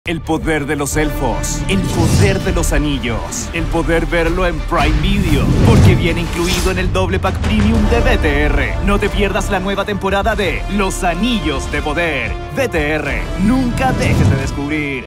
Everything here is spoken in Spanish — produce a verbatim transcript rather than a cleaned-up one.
El poder de los elfos, el poder de los anillos, el poder verlo en Prime Video, porque viene incluido en el doble pack premium de V T R. No te pierdas la nueva temporada de Los Anillos de Poder. V T R, nunca dejes de descubrir.